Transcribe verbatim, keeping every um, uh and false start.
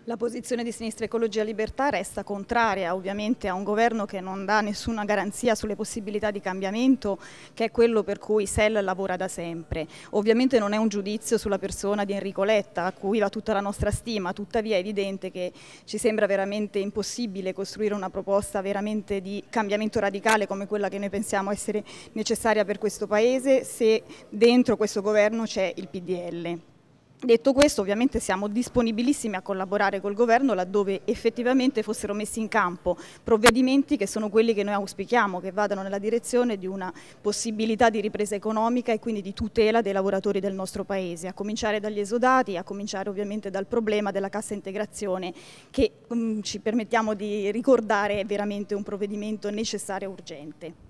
La posizione di Sinistra Ecologia e Libertà resta contraria ovviamente a un governo che non dà nessuna garanzia sulle possibilità di cambiamento, che è quello per cui S E L lavora da sempre. Ovviamente non è un giudizio sulla persona di Enrico Letta, a cui va tutta la nostra stima, tuttavia è evidente che ci sembra veramente impossibile costruire una proposta veramente di cambiamento radicale come quella che noi pensiamo essere necessaria per questo Paese se dentro questo governo c'è il P D L. Detto questo, ovviamente siamo disponibilissimi a collaborare col governo laddove effettivamente fossero messi in campo provvedimenti che sono quelli che noi auspichiamo, che vadano nella direzione di una possibilità di ripresa economica e quindi di tutela dei lavoratori del nostro Paese, a cominciare dagli esodati, a cominciare ovviamente dal problema della cassa integrazione che um, ci permettiamo di ricordare è veramente un provvedimento necessario e urgente.